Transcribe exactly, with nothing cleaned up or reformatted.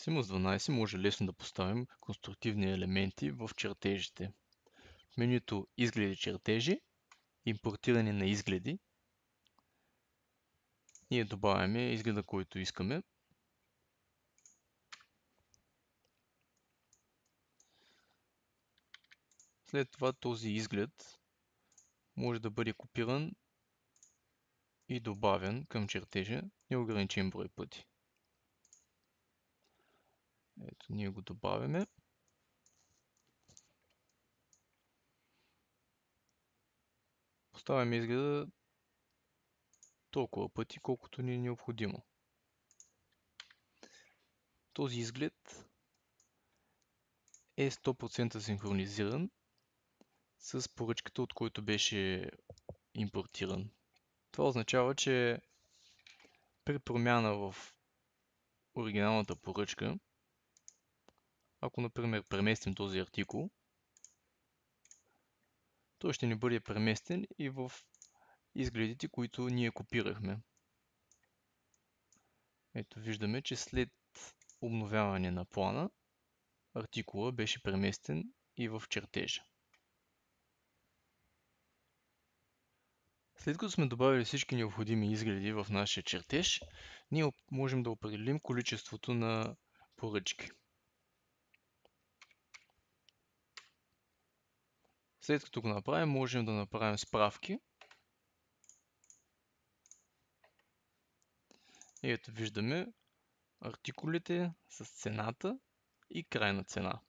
Симус дванайсет може лесно да поставим конструктивни елементи в чертежите. В менюто Изгледи чертежи, Импортиране на изгледи, ние добавяме изгледа, който искаме. След това този изглед може да бъде копиран и добавен към чертежа неограничен брой пъти. Ето, ние го добавяме. Поставяме изгледа толкова пъти, колкото ни е необходимо. Този изглед е сто процента синхронизиран с поръчката, от който беше импортиран. Това означава, че при промяна в оригиналната поръчка, ако например преместим този артикул, той ще ни бъде преместен и в изгледите, които ние копирахме. Ето виждаме, че след обновяване на плана, артикула беше преместен и в чертежа. След като сме добавили всички необходими изгледи в нашия чертеж, ние можем да определим количеството на поръчки. След като го направим, можем да направим справки. И ето виждаме артикулите с цената и крайна цена.